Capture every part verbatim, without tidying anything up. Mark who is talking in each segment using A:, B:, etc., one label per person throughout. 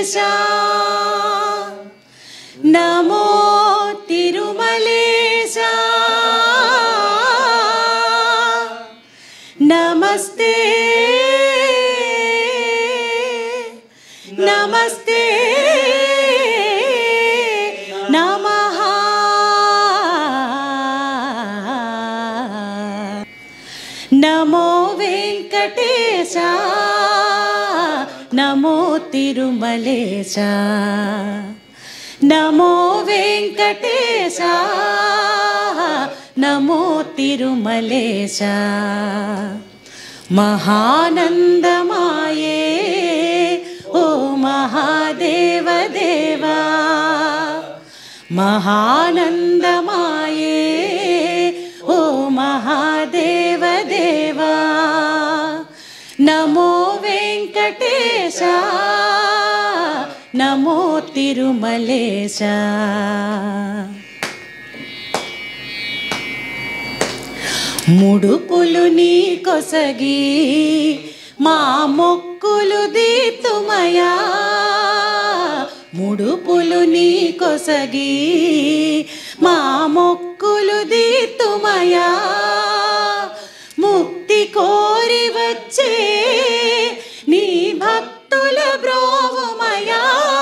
A: నమో తిరుమలేశా నమస్తే నమస్తే నమః నమో వెంకటేశా నమో తిరుమలేశా నమో వెంకటేశా నమో తిరుమలేశా మహానందమాయే ఓ మహాదేవ దేవా మహానందమాయే ఓ మహాదేవ దేవా నమో వెంకటేశా నమో తిరుమలేశా ముడుపులు నీ కొసగి మా మొక్కులు దీతుమయా ముడుపులు నీ కొసగి మా మొక్కులు దీతుమయా ముక్తి కోరి వచ్చే నీ భక్తుల బ్రోవుమయా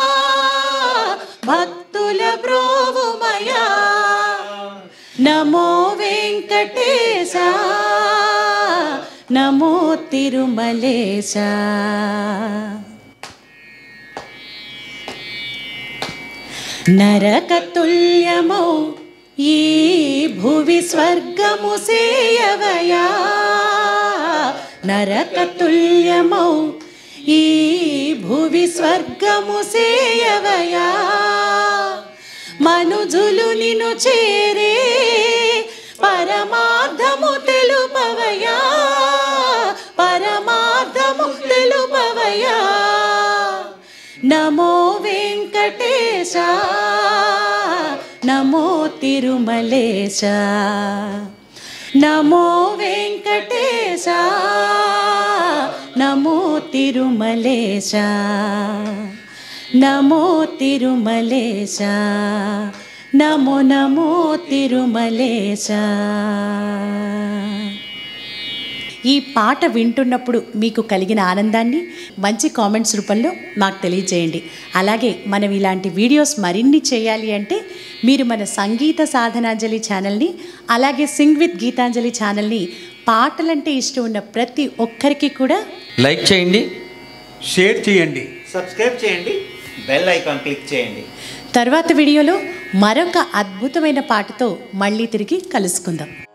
A: భక్తుల బ్రోవుమయా నమో వెంకటేశా నమో తిరుమలేశా నరకతుల్యమౌ ఈ భువి స్వర్గము సేయవయా నరకతుల్యమౌ ఈ భువి స్వర్గము సేయవయా మనుజులు నిన్ను చేరే పరమార్థము తెలుపవయా పరమార్థము తెలుపవయా నమో వెంకటేశా నమో తిరుమలేశా నమో వెంకటేశా నమో తిరుమలేశా నమో తిరుమలేశా నమో నమో తిరుమలేశా. ఈ పాట వింటున్నప్పుడు మీకు కలిగిన ఆనందాన్ని మంచి కామెంట్స్ రూపంలో మాకు తెలియజేయండి. అలాగే మనం ఇలాంటి వీడియోస్ మరిన్ని చేయాలి అంటే మీరు మన సంగీత సాధనాంజలి ఛానల్ని అలాగే సింగ్ విత్ గీతాంజలి ఛానల్ని పాటలంటే ఇష్టం ఉన్న ప్రతి ఒక్కరికి కూడా
B: లైక్ చేయండి,
C: షేర్ చేయండి,
D: సబ్స్క్రైబ్ చేయండి, బెల్ ఐకాన్ క్లిక్ చేయండి.
A: తర్వాత వీడియోలో మరొక అద్భుతమైన పాటతో మళ్ళీ తిరిగి కలుసుకుందాం.